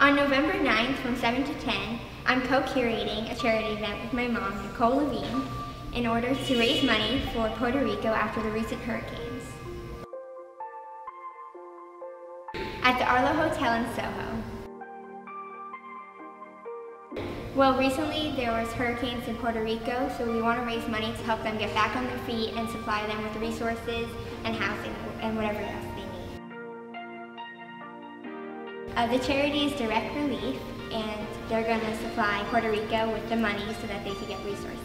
On November 9th from 7 to 10, I'm co-curating a charity event with my mom, Nicole Levine, in order to raise money for Puerto Rico after the recent hurricanes. At the Arlo Hotel in Soho. Well, recently there was hurricanes in Puerto Rico, so we want to raise money to help them get back on their feet and supply them with resources and housing and whatever else they need. The charity is Direct Relief, and they're going to supply Puerto Rico with the money so that they can get resources.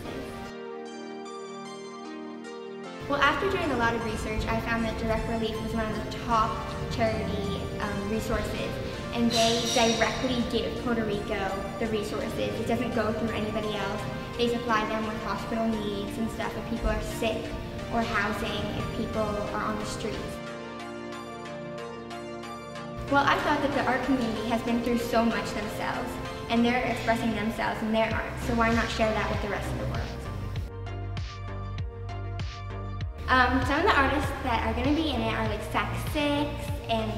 Well, after doing a lot of research, I found that Direct Relief was one of the top charity resources, and they directly give Puerto Rico the resources. It doesn't go through anybody else. They supply them with hospital needs and stuff if people are sick, or housing if people are on the streets. Well, I thought that the art community has been through so much themselves, and they're expressing themselves in their art, so why not share that with the rest of the world? Some of the artists that are going to be in it are like Sack Six and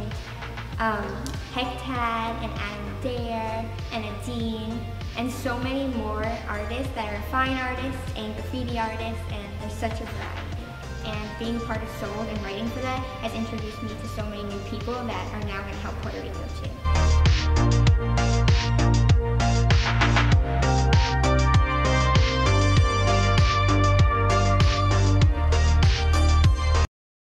Hectad and Adam Dare and Adine, and so many more artists that are fine artists and graffiti artists, and there's such a variety. And being part of Sold and writing for that has introduced me to so many new people that are now going to help Puerto Rico too.